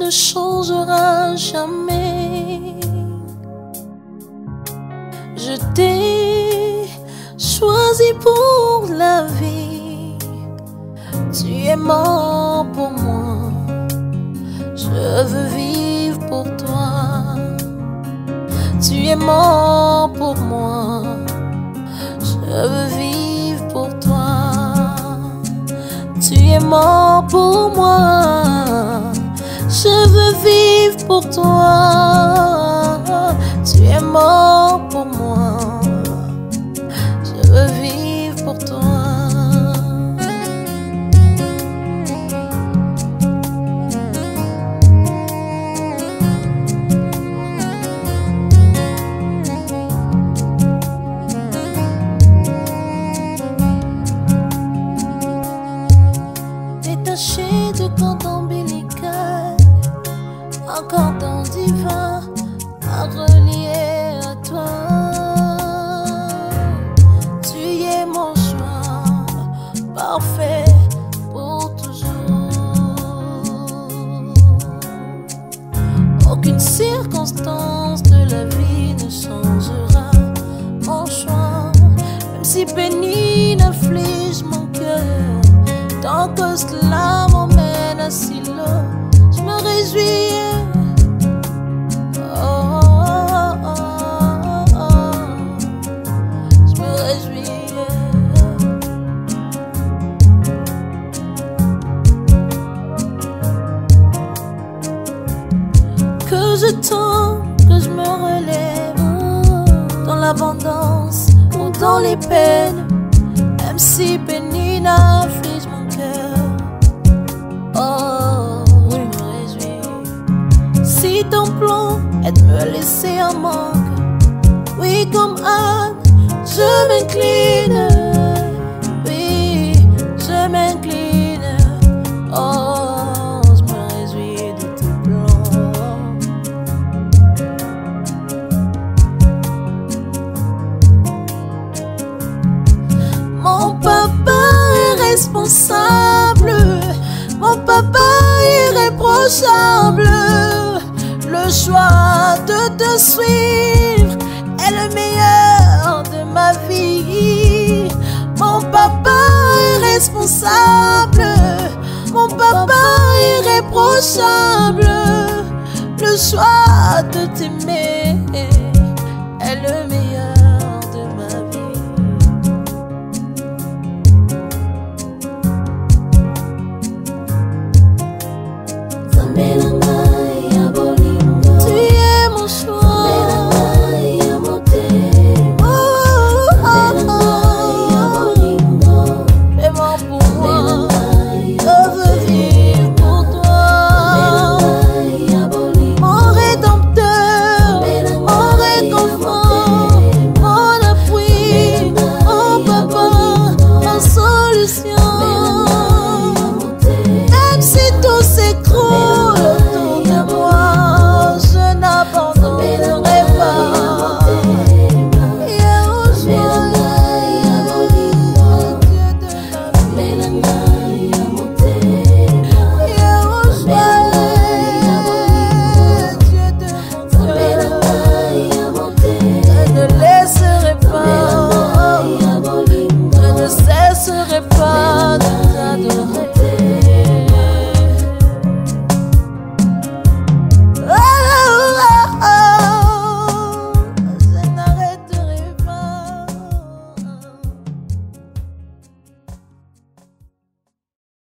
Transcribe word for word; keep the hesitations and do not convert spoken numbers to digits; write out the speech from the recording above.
ne changera jamais. Je t'ai choisi pour la vie. Tu es mort pour moi. Je veux vivre pour toi. Tu es mort pour moi. Je veux vivre pour toi. Tu es mort pour moi. Je veux vivre pour toi. Tu es mort pour moi. Je veux vivre pour toi. Détaché de cordon ombilical, un cordon divin à relier à toi. Tu es mon choix parfait pour toujours. Aucune circonstance de la vie ne changera mon choix, même si Pénine afflige mon cœur. Tant que cela m'emmène à Silo, je me réjouis. Oh, oh, oh, oh, oh. Je me réjouis. Que je tombe, que je me relève, dans l'abondance ou dans les peines, même si Pénine afflige mon cœur. Oh, je me réjouis. Si ton plan est de me laisser en manque, oui, comme Anne, je m'incline. Oui, je m'incline. Oh, je me réjouis de tes plans. Mon papa est responsable, mon papa irréprochable. Le choix de te suivre est le meilleur de ma vie. Mon papa est responsable, mon papa irréprochable. Le choix